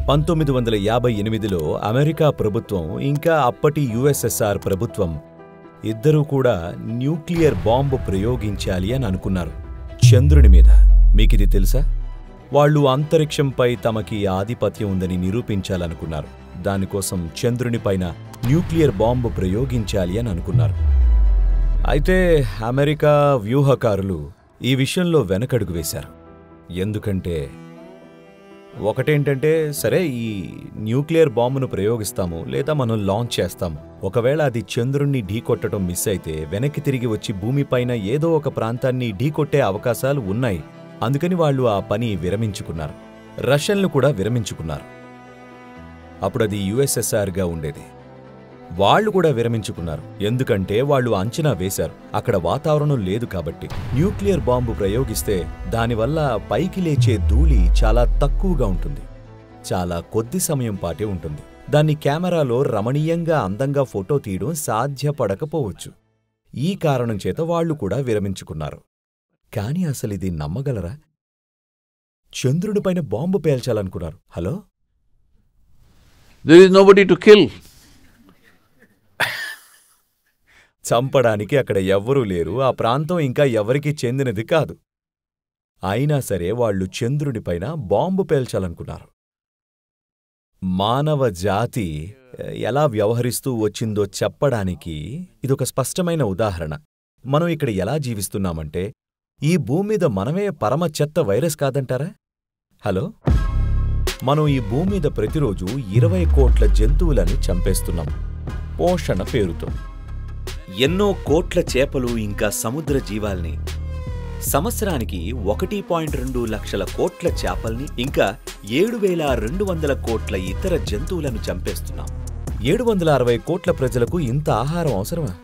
1958లో America ప్రభుత్వం ఇంకా అప్పటి యుఎస్ఎస్ఆర్ ప్రభుత్వం ఇద్దరూ కూడా న్యూక్లియర్ బాంబు ప్రయోగించాలి అని అనుకున్నారు చంద్రుని మీద. మీకిది తెలుసా? వాళ్ళు అంతరిక్షంపై తమకి ఆధిపత్యం ఉందని నిరూపించాలనుకున్నారు. దానికోసం చంద్రునిపైన న్యూక్లియర్ బాంబు ప్రయోగించాలి అని అనుకున్నారు. అయితే అమెరికా వ్యూహకారులు ఈ విషయంలో వెనకడుగు వేశారు. ఎందుకంటే ఒకటేంటంటే, సరే ఈ న్యూక్లియర్ బాంబును ప్రయోగిస్తాము లేదా మనం లాంచ్ చేస్తాము, ఒకవేళ అది చంద్రుణ్ణి ఢీకొట్టడం మిస్ అయితే వెనక్కి తిరిగి వచ్చి భూమిపైన ఏదో ఒక ప్రాంతాన్ని ఢీకొట్టే అవకాశాలు ఉన్నాయి. అందుకని వాళ్ళు ఆ పని విరమించుకున్నారు. రష్యన్లు కూడా విరమించుకున్నారు. అప్పుడది యుఎస్ఎస్ఆర్గా ఉండేది. వాళ్ళు కూడా విరమించుకున్నారు. ఎందుకంటే వాళ్ళు అంచనా వేశారు, అక్కడ వాతావరణం లేదు కాబట్టి న్యూక్లియర్ బాంబు ప్రయోగిస్తే దానివల్ల పైకి లేచే ధూళి చాలా తక్కువగా ఉంటుంది, చాలా కొద్ది సమయం పాటే ఉంటుంది. దాన్ని కెమెరాలో రమణీయంగా అందంగా ఫోటో తీయడం సాధ్యపడకపోవచ్చు. ఈ కారణం చేత వాళ్ళు కూడా విరమించుకున్నారు. కాని అసలిది నమ్మగలరా? చంద్రుడిపైన బాంబు పేల్చాలనుకున్నారు. Hello, There is nobody to kill. చంపడానికి అక్కడ ఎవ్వరూ లేరు. ఆ ప్రాంతం ఇంకా ఎవరికీ చెందినది కాదు. అయినా సరే వాళ్ళు చంద్రుడిపైన బాంబు పేల్చాలనుకున్నారు. మానవ జాతి ఎలా వ్యవహరిస్తూ వచ్చిందో చెప్పడానికి ఇదొక స్పష్టమైన ఉదాహరణ. మనం ఇక్కడ ఎలా జీవిస్తున్నామంటే, ఈ భూమి మీద మనమే పరమ చెత్త వైరస్ కాదంటారా? హలో, మనం ఈ భూమి మీద ప్రతిరోజు 20 కోట్ల జంతువులను చంపేస్తున్నాం పోషణ పేరుతో. ఎన్నో కోట్ల చేపలు ఇంకా సముద్ర జీవాల్ని, సంవత్సరానికి 1.2 లక్షల కోట్ల చేపల్ని, ఇంకా 7,200 కోట్ల ఇతర జంతువులను చంపేస్తున్నాం. 760 కోట్ల ప్రజలకు ఇంత ఆహారం అవసరమా?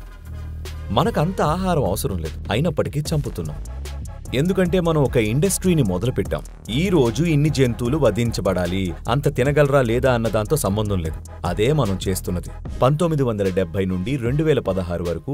మనకంత ఆహారం అవసరం లేదు, అయినప్పటికీ చంపుతున్నాం. ఎందుకంటే మనం ఒక ఇండస్ట్రీని మొదలుపెట్టాం. ఈ రోజు ఇన్ని జంతువులు వధించబడాలి, అంత తినగలరా లేదా అన్నదాంతో సంబంధం లేదు. అదే మనం చేస్తున్నది. 1970 నుండి 2016 వరకు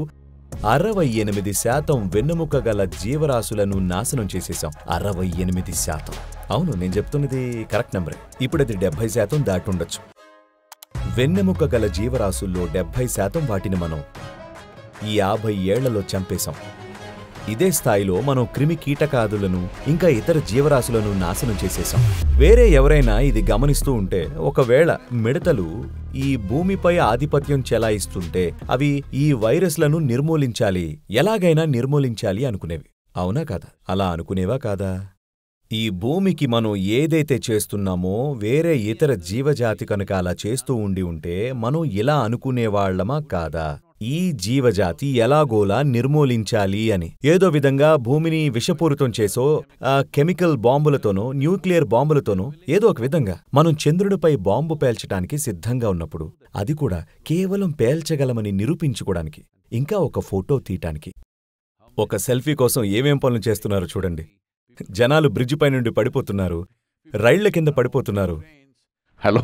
68% వెన్నెముక గల జీవరాశులను నాశనం చేసేశాం. 68%. అవును, నేను చెప్తున్నది కరెక్ట్ నెంబరే. ఇప్పుడది 70% దాటుండొచ్చు. వెన్నెముక గల జీవరాశుల్లో 70% వాటిని మనం ఈ 50 ఏళ్లలో చంపేశాం. ఇదే స్థాయిలో మనం క్రిమి కీటకాదులను ఇంకా ఇతర జీవరాశులను నాశనం చేసేశాం. వేరే ఎవరైనా ఇది గమనిస్తూ ఉంటే, ఒకవేళ మిడతలు ఈ భూమిపై ఆధిపత్యం చెలాయిస్తుంటే అవి ఈ వైరస్లను నిర్మూలించాలి, ఎలాగైనా నిర్మూలించాలి అనుకునేవి. అవునా కాదా? అలా అనుకునేవా కాదా? ఈ భూమికి మనం ఏదైతే చేస్తున్నామో వేరే ఇతర జీవజాతి కనుక అలా చేస్తూ ఉంటే మనం ఇలా అనుకునేవాళ్లమా కాదా? ఈ జీవజాతి ఎలాగోలా నిర్మూలించాలి అని. ఏదో విధంగా భూమిని విషపూరితం చేసో, కెమికల్ బాంబులతోనో, న్యూక్లియర్ బాంబులతోనో, ఏదో ఒక విధంగా మనం చంద్రుడిపై బాంబు పేల్చడానికి సిద్ధంగా ఉన్నప్పుడు, అది కూడా కేవలం పేల్చగలమని నిరూపించుకోవడానికి, ఇంకా ఒక ఫోటో తీయటానికి. ఒక సెల్ఫీ కోసం ఏమేం పనులు చేస్తున్నారో చూడండి. జనాలు బ్రిడ్జ్ పై నుండి పడిపోతున్నారు, రైళ్ల కింద పడిపోతున్నారు. హలో,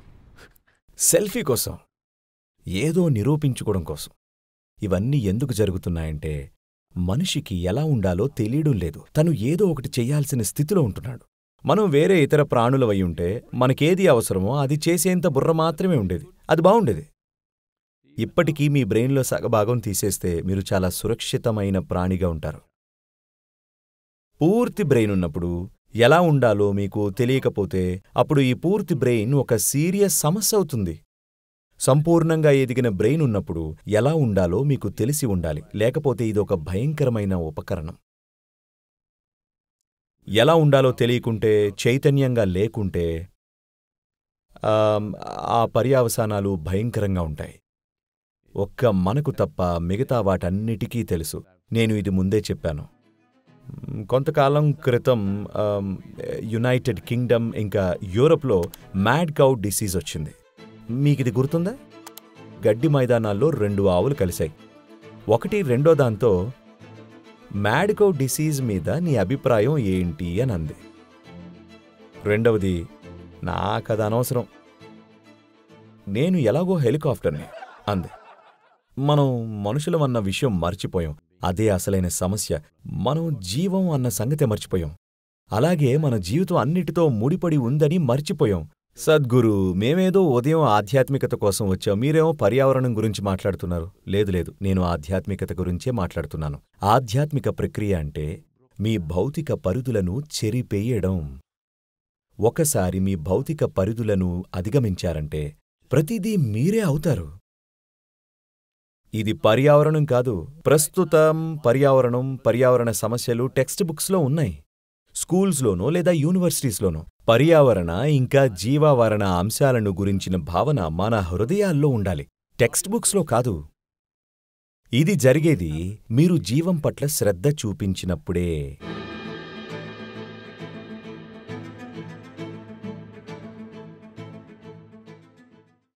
సెల్ఫీ కోసం, ఏదో నిరూపించుకోవడం కోసం. ఇవన్నీ ఎందుకు జరుగుతున్నాయంటే, మనిషికి ఎలా ఉండాలో తెలియడం లేదు. తను ఏదో ఒకటి చెయ్యాల్సిన స్థితిలో ఉంటున్నాడు. మనం వేరే ఇతర ప్రాణులవై ఉంటే మనకేది అవసరమో అది చేసేంత బుర్ర మాత్రమే ఉండేది. అది బావుండేది. ఇప్పటికీ మీ బ్రెయిన్లో సగభాగం తీసేస్తే మీరు చాలా సురక్షితమైన ప్రాణిగా ఉంటారు. పూర్తి బ్రెయిన్ ఉన్నప్పుడు ఎలా ఉండాలో మీకు తెలియకపోతే అప్పుడు ఈ పూర్తి బ్రెయిన్ ఒక సీరియస్ సమస్య అవుతుంది. సంపూర్ణంగా ఎదిగిన బ్రెయిన్ ఉన్నప్పుడు ఎలా ఉండాలో మీకు తెలిసి ఉండాలి, లేకపోతే ఇదొక భయంకరమైన ఉపకరణం. ఎలా ఉండాలో తెలియకుంటే, చైతన్యంగా లేకుంటే ఆ పర్యవసానాలు భయంకరంగా ఉంటాయి. ఒక్క మనకు తప్ప మిగతా వాటన్నిటికీ తెలుసు. నేను ఇది ముందే చెప్పాను. కొంతకాలం క్రితం యునైటెడ్ కింగ్డమ్ ఇంకా యూరప్లో మ్యాడ్ కౌ డిసీజ్ వచ్చింది. మీకిది గుర్తుందా? గడ్డి మైదానాల్లో 2 ఆవులు కలిశాయి. ఒకటి రెండో దాంతో మ్యాడ్ కౌ డిసీజ్ మీద నీ అభిప్రాయం ఏంటి అని అంది. రెండవది, నాకది అనవసరం, నేను ఎలాగో హెలికాప్టర్ని అంది. మనం మనుషులమన్న విషయం మర్చిపోయాం. అదే అసలైన సమస్య. మనం జీవం అన్న సంగతి మర్చిపోయాం. అలాగే మన జీవితం అన్నిటితో ముడిపడి ఉందని మర్చిపోయాం. సద్గురు, మేమేదో ఉదయం ఆధ్యాత్మికత కోసం వచ్చాం, మీరేమో పర్యావరణం గురించి మాట్లాడుతున్నారు. లేదు, నేను ఆధ్యాత్మికత గురించే మాట్లాడుతున్నాను. ఆధ్యాత్మిక ప్రక్రియ అంటే మీ భౌతిక పరిధులను చెరిపేయడం. ఒకసారి మీ భౌతిక పరిధులను అధిగమించారంటే ప్రతిదీ మీరే అవుతారు. ఇది పర్యావరణం కాదు. ప్రస్తుతం పర్యావరణ సమస్యలు టెక్స్ట్ బుక్స్లో ఉన్నాయి. స్కూల్స్లోనో లేదా యూనివర్సిటీస్లోనో పర్యావరణ ఇంకా జీవావరణ అంశాలను గురించిన భావన మన హృదయాల్లో ఉండాలి, టెక్స్ట్ బుక్స్లో కాదు. ఇది జరిగేది మీరు జీవం పట్ల శ్రద్ధ చూపించినప్పుడే.